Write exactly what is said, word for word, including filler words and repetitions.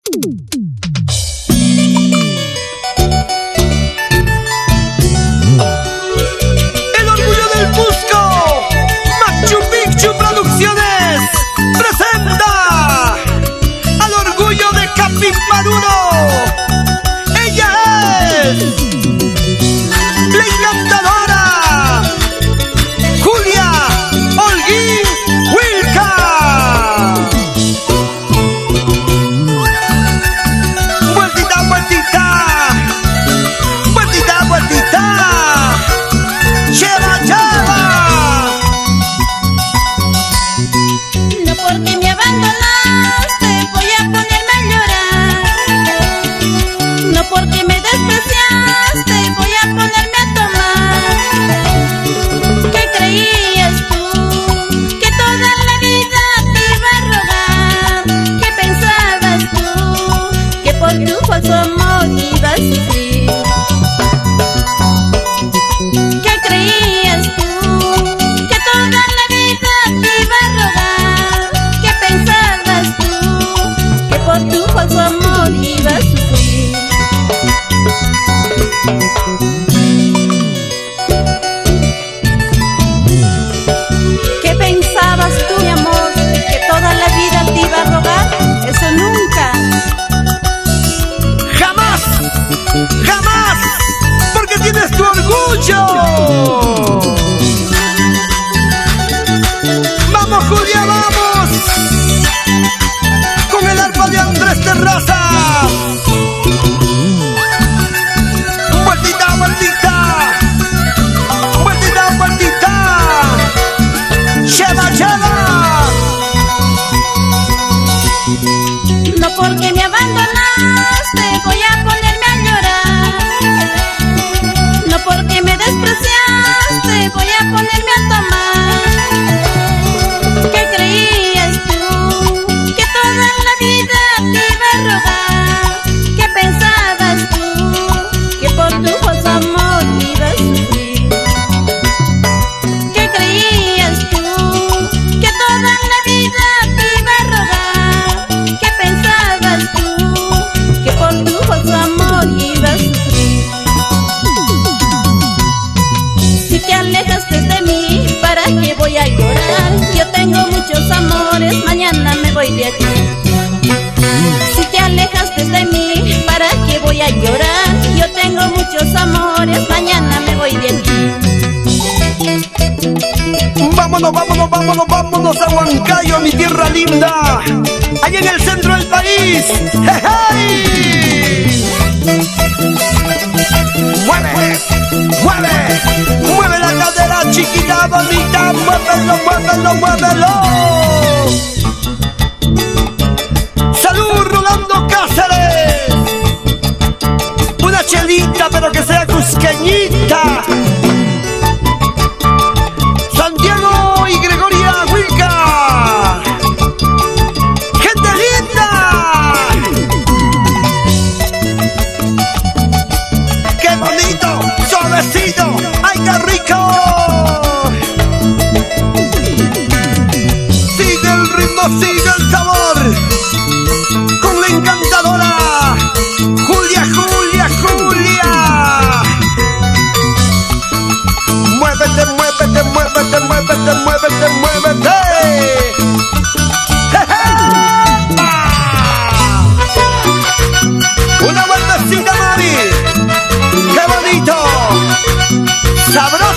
El orgullo del Cusco, Machu Picchu Producciones, presenta al orgullo de Capiparuno. Ella es la encantadora Julia Holguín Wilca. Vueltita, vueltita, vueltita, vueltita, lleva, lleva. No porque me abandonaste voy a ponerme a llorar. No porque me despreciaste voy a ponerme a tomar. ¿Qué creías tú? Que toda la vida te iba a rogar. ¿Qué pensabas tú? Que por tu falso amor ibas a sufrir. ¿Qué creías tú? Que toda la vida te iba a rogar. ¿Qué pensabas tú? Que por tu falso amor ibas a sufrir. ¿Qué pensabas tú, mi amor? Que toda la vida te iba a rogar. Eso nunca. Jamás, jamás, porque tienes tu orgullo. Vamos, Julia, vamos, con el arpa de Andrés Terraza. Vueltita, vueltita, vueltita, vueltita, lleva, lleva. No porque me abandonaste voy a ponerme a llorar. No porque me despreciaste voy a ponerme a tomar. ¿Qué creías tú? Que toda la vida te iba a rogar. ¿Qué pensabas tú? Que por tu falso amor ibas a sufrir. ¿Qué creías tú? Que toda la vida te iba a rogar. ¿Qué pensabas tú? Que por tu falso amor ibas a sufrir. Si te alejaste de mí, ¿para qué voy a llorar? Yo tengo muchos amores, mañana me voy de aquí. Si te alejaste de mí, ¿para qué voy a llorar? Yo tengo muchos amores, mañana me voy de aquí. Vámonos, vámonos, vámonos, vámonos a Huancayo, mi tierra linda, allá en el centro del país. ¡Hey, hey! Mueve, mueve, mueve la cadera, chiquita, bonita, muévelo, muévelo, muévelo. ¡Salud, Rolando Cáceres! Una chelita, pero que sea cusqueñita. Santiago y Gregoria Wilca, gente linda. ¡Qué bonito! ¡Suavecito! ¡Ay, qué rico! Sigue el ritmo, sigue el sabor, con la encantadora Julia, Julia, Julia. Muévete, muévete, muévete, muévete, muévete, muévete. ¡Jeje! Una vueltecita, mami. ¡Qué bonito! ¡Sabroso!